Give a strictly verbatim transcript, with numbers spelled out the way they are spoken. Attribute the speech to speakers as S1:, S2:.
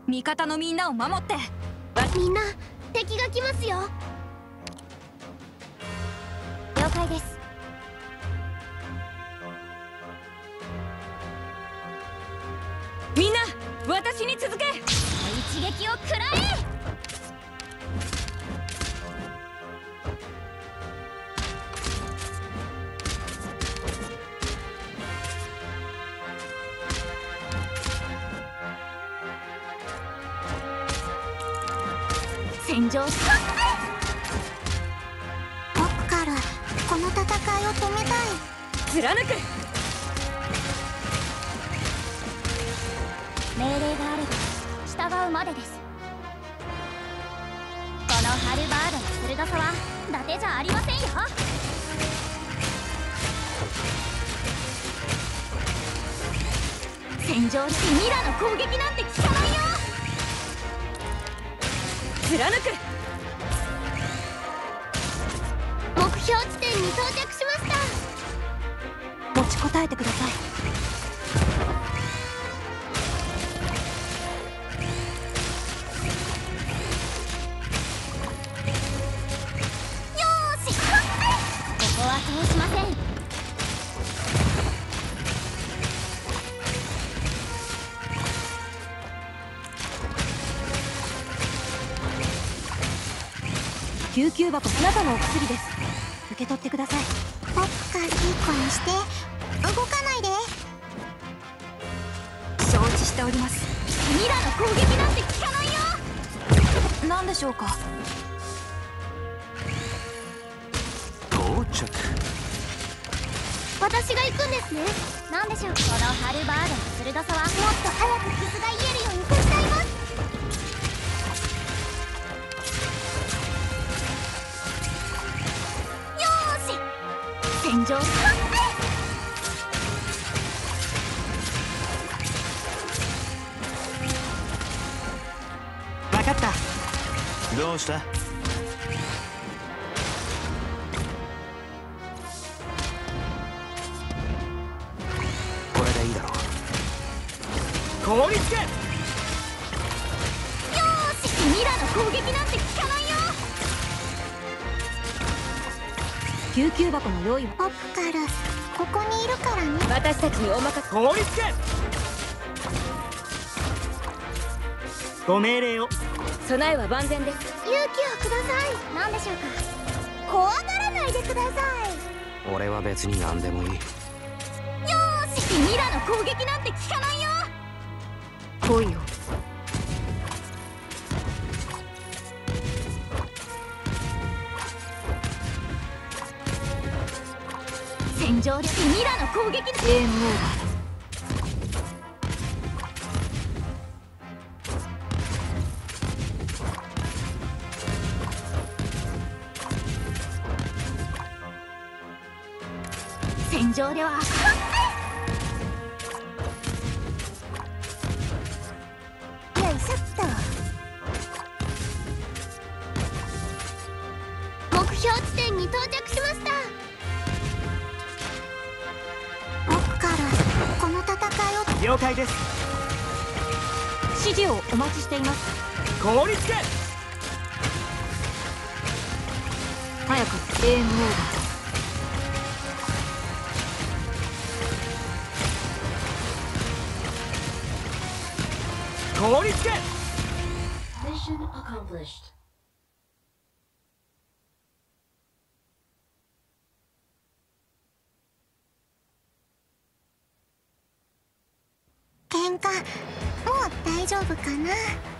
S1: 味方のみんなを守って。
S2: みんな敵が来ますよ。了解です。
S1: みんな私に続け。
S2: 一撃を食らえ。戦場。僕からこの戦いを止めたい。
S1: 貫く。
S2: 命令があれば従うまでです。このハルバードの鋭さは伊達じゃありませんよ。戦場でミラの攻撃なんて効かないよ。
S1: 貫く。
S2: 目標地点に到着しました。持ちこたえてください。よーし、ここは通しません。
S3: 救急箱、あなたのお薬です。受け取ってください。
S2: 僕からいい子にして動かないで。
S1: 承知しております。
S2: ミラの攻撃なんて効かないよ。
S1: 何でしょうか。
S4: 到着。
S2: 私が行くんですね。何でしょう。このハルバードの鋭さはもっと早く傷が癒えるように手伝います。戦場。
S4: 分かった。どうした？これでいいだろう。凍りつけ。よ
S2: ーし、ミラの攻撃なんて効かないよ。
S3: 救急箱の用意を。
S2: ポップカル、ここにいるからね。
S1: 私たちにお任せ。
S4: 凍りつけ。ご命令を。
S1: 備えは万全です。
S2: 勇気をください。何でしょうか。怖がらないでください。
S4: 俺は別に何でもいい。
S2: よーし、ミラの攻撃なんて効かないよ。
S1: 来いよ。
S2: 戦場でミラの攻撃。
S1: ゲームオーバー。
S2: 戦場ではよいしょっと。目標地点に到着しました。僕からこの戦いを。
S4: 了解です。
S3: 指示をお待ちしています。
S4: 凍りつけ。
S3: 早くゲームオーバー。
S4: 凍りつけ。
S5: Mission accomplished.
S2: 喧嘩もう大丈夫かな。